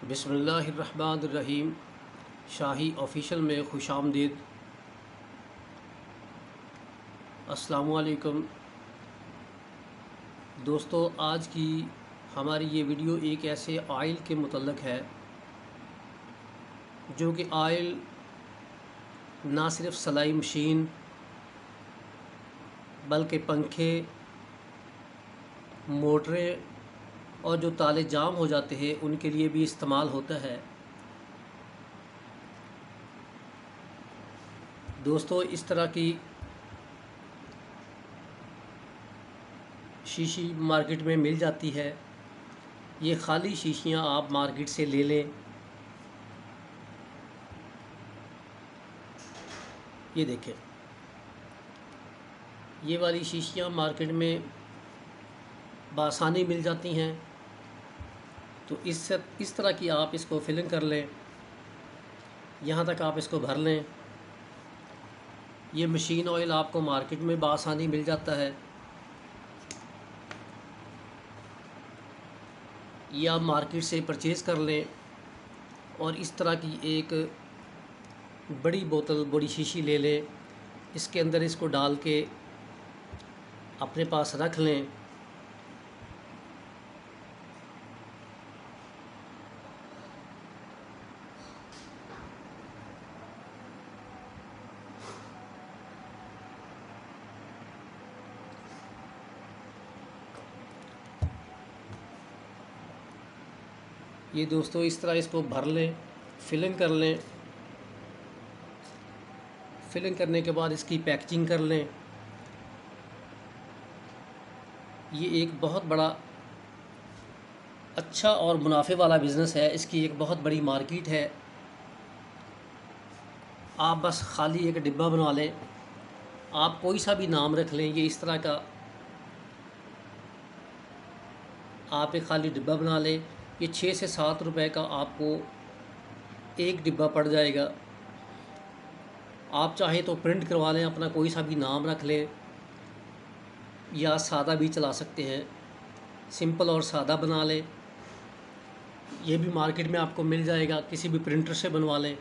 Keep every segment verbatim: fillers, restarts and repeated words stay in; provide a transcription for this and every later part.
बिस्मिल्लाहिर्रहमानिर्रहीम। शाही ऑफिशियल में खुश आमदीद। अस्सलामुअलैकुम दोस्तों, आज की हमारी ये वीडियो एक ऐसे आयल के मुतल्लक है जो कि आयल ना सिर्फ सिलाई मशीन बल्कि पंखे, मोटरें और जो ताले जाम हो जाते हैं उनके लिए भी इस्तेमाल होता है। दोस्तों, इस तरह की शीशी मार्केट में मिल जाती है। ये खाली शीशियाँ आप मार्केट से ले लें। ये देखें, ये वाली शीशियाँ मार्केट में बासानी मिल जाती हैं। तो इस इस तरह की आप इसको फिलिंग कर लें, यहाँ तक आप इसको भर लें। ये मशीन ऑयल आपको मार्केट में बासानी मिल जाता है। ये आप मार्केट से परचेज़ कर लें और इस तरह की एक बड़ी बोतल, बड़ी शीशी ले लें। इसके अंदर इसको डाल के अपने पास रख लें। ये दोस्तों, इस तरह इसको भर लें, फिलिंग कर लें। फिलिंग करने के बाद इसकी पैकेजिंग कर लें। ये एक बहुत बड़ा अच्छा और मुनाफे वाला बिज़नेस है। इसकी एक बहुत बड़ी मार्केट है। आप बस खाली एक डिब्बा बना लें, आप कोई सा भी नाम रख लें। ये इस तरह का आप एक खाली डिब्बा बना लें। ये छः से सात रुपए का आपको एक डिब्बा पड़ जाएगा। आप चाहें तो प्रिंट करवा लें, अपना कोई सा भी नाम रख लें, या सादा भी चला सकते हैं। सिंपल और सादा बना लें। ये भी मार्केट में आपको मिल जाएगा, किसी भी प्रिंटर से बनवा लें।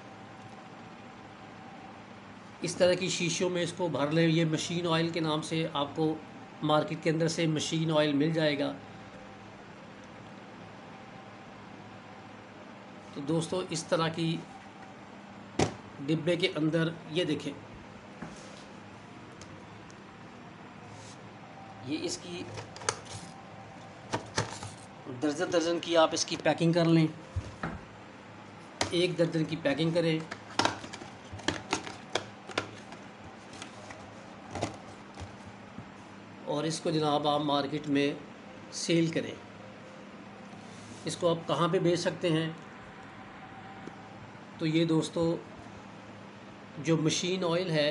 इस तरह की शीशियों में इसको भर लें। ये मशीन ऑयल के नाम से आपको मार्केट के अंदर से मशीन ऑयल मिल जाएगा। तो दोस्तों, इस तरह की डिब्बे के अंदर ये देखें, ये इसकी दर्जन दर्जन की आप इसकी पैकिंग कर लें। एक दर्जन की पैकिंग करें। और इसको जनाब आप मार्केट में सेल करें। इसको आप कहाँ पे बेच सकते हैं? तो ये दोस्तों, जो मशीन ऑयल है,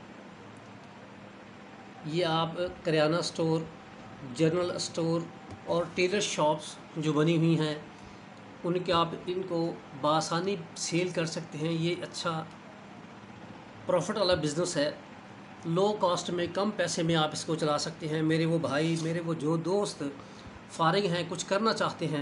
ये आप करियाना स्टोर, जनरल स्टोर और टेलर शॉप्स जो बनी हुई हैं उनके आप इनको बआसानी सेल कर सकते हैं। ये अच्छा प्रॉफिट वाला बिज़नेस है। लो कॉस्ट में, कम पैसे में आप इसको चला सकते हैं। मेरे वो भाई, मेरे वो जो दोस्त फारिग हैं, कुछ करना चाहते हैं,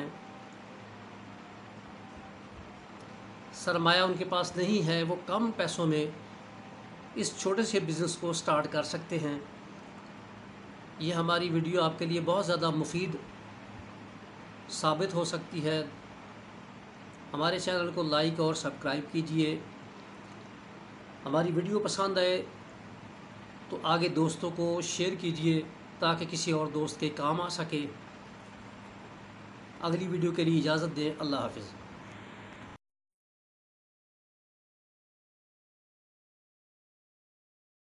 सरमाया उनके पास नहीं है, वो कम पैसों में इस छोटे से बिज़नेस को स्टार्ट कर सकते हैं। ये हमारी वीडियो आपके लिए बहुत ज़्यादा मुफीद साबित हो सकती है। हमारे चैनल को लाइक और सब्सक्राइब कीजिए। हमारी वीडियो पसंद आए तो आगे दोस्तों को शेयर कीजिए ताकि किसी और दोस्त के काम आ सके। अगली वीडियो के लिए इजाज़त दें। अल्लाह हाफ़िज़।